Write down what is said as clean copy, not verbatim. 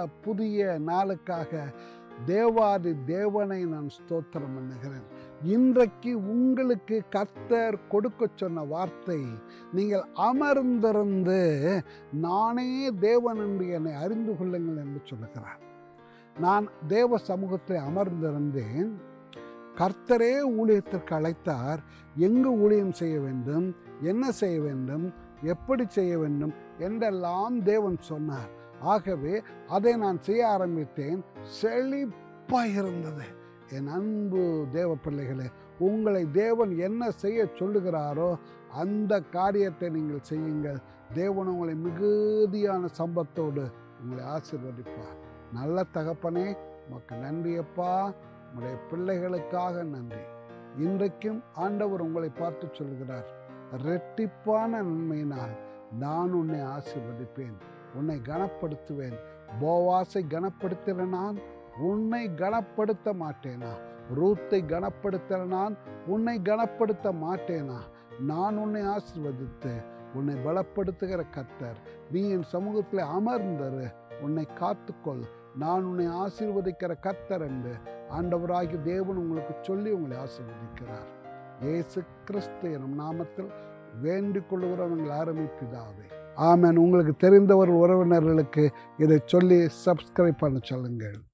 புதிய நாளுக்காக தேவாதி தேவனை நான் ஸ்தோத்திரம் பண்ணுகிறேன். இன்றைக்கு உங்களுக்கு கர்த்தர் கொடுக்க சொன்ன வார்த்தை, நீங்கள் அமர்ந்திருந்து நானே தேவன் என்று என்னை அறிந்து கொள்ளுங்கள் என்று சொல்லுகிறார். நான் தேவ சமூகத்தில் அமர்ந்திருந்தேன். கர்த்தரே ஊழியத்திற்கு அழைத்தார். எங்கு ஊழியம் செய்ய வேண்டும், என்ன செய்ய வேண்டும், எப்படி செய்ய வேண்டும் என்றெல்லாம் தேவன் சொன்னார். ஆகவே அதை நான் செய்ய ஆரம்பித்தேன். செழிப்பாக இருந்தது. என் அன்பு தேவ பிள்ளைகளே, உங்களை தேவன் என்ன செய்ய சொல்லுகிறாரோ அந்த காரியத்தை நீங்கள் செய்யுங்கள். தேவன் உங்களை மிகுதியான சம்பத்தோடு உங்களை ஆசீர்வதிப்பார். நல்ல தகப்பனே, உமக்கு நன்றியப்பா. உங்களுடைய பிள்ளைகளுக்காக நன்றி. இன்றைக்கும் ஆண்டவர் உங்களை பார்த்து சொல்கிறார், இரட்டிப்பான நன்மையினால் நான் உன்னை ஆசீர்வதிப்பேன், உன்னை கனப்படுத்துவேன். போவாசை கனப்படுத்தின நான் உன்னை கனப்படுத்த மாட்டேனா? ரூத்தை கனப்படுத்தின நான் உன்னை கனப்படுத்த மாட்டேனா? நான் உன்னை ஆசீர்வதித்து உன்னை பலப்படுத்துகிற கர்த்தர். நீ என் சமூகத்தில் அமர்ந்தரு, உன்னை காத்துக்கொள், நான் உன்னை ஆசீர்வதிக்கிற கர்த்தர் என்று ஆண்டவராகிய தேவன் உங்களுக்கு சொல்லி உங்களை ஆசீர்வதிக்கிறார். இயேசு கிறிஸ்து எனும் நாமத்தில் வேண்டிக் கொள்ளுகிறவங்கள் ஆரம்பிப்பிதாவே, ஆமென். உங்களுக்கு தெரிந்தவர் உறவினர்களுக்கு இதை சொல்லி சப்ஸ்கிரைப் பண்ண சொல்லுங்கள்.